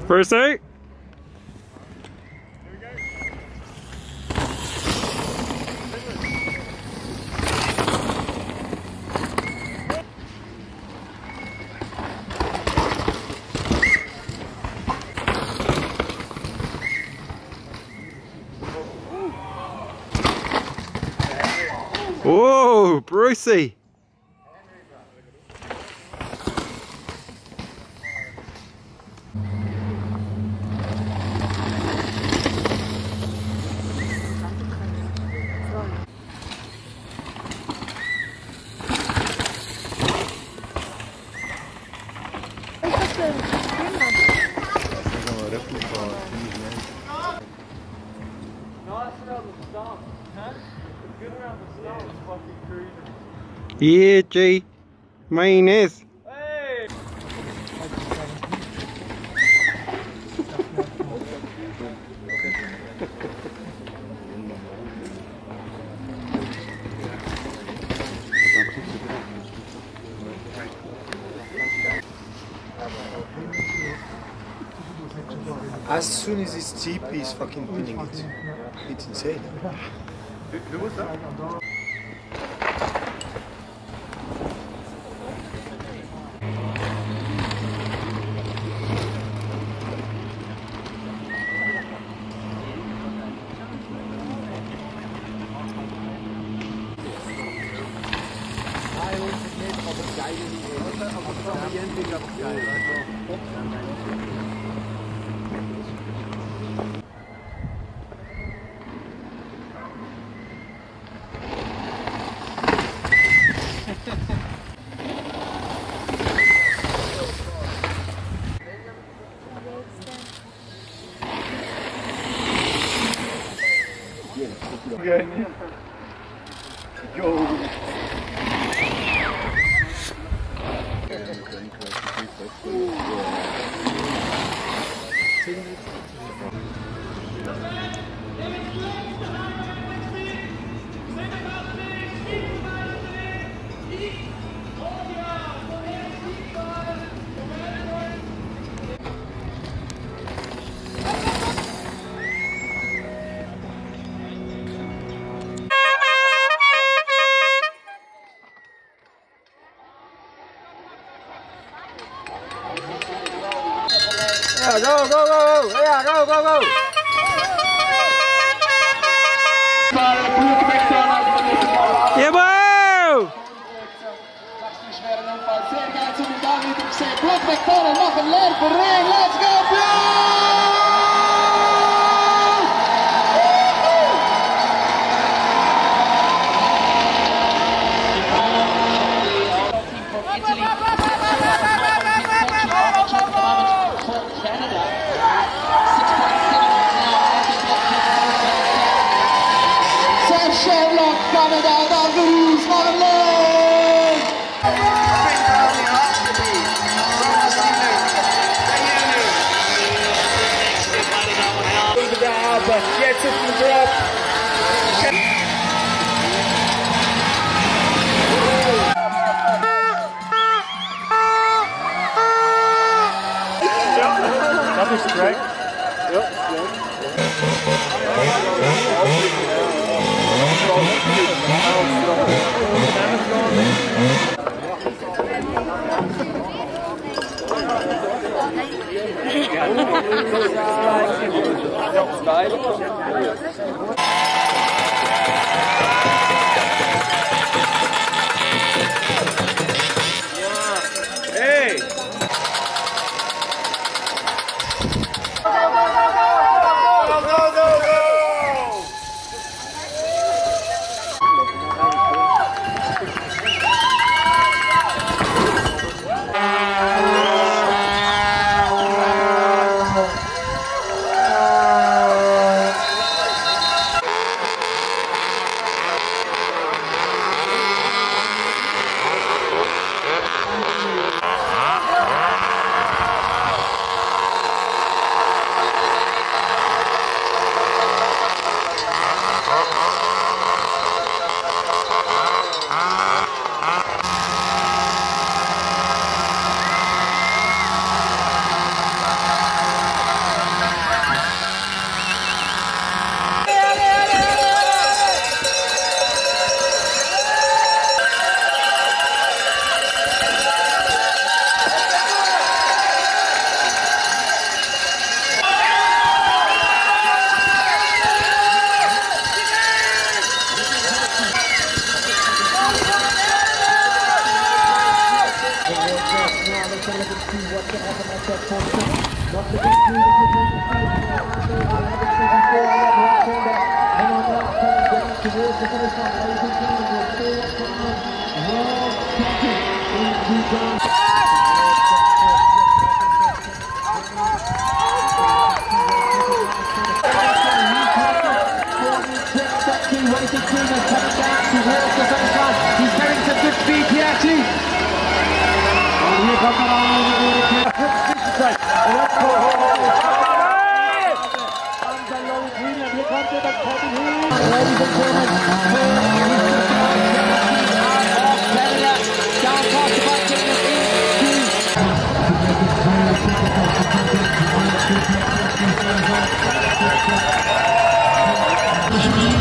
Brucey? Whoa, Brucey! Yeah, G. Mine is. Hey! As soon as this TP is fucking pinning it, it's insane. Who was that? Okay. Yo. Yeah, go, go, go! Yeah, go, go, go! Jawel! Let's go! Canada, dat is van een leuk! Get it from the drop. Dat is correct. Hey! racing team is coming down towards the finish line. He's getting some good speed here too. And here comes the line in order to concentrate. Let's go. Here comes the Bobby Hill. Ladies and gentlemen, Canada down past the bike into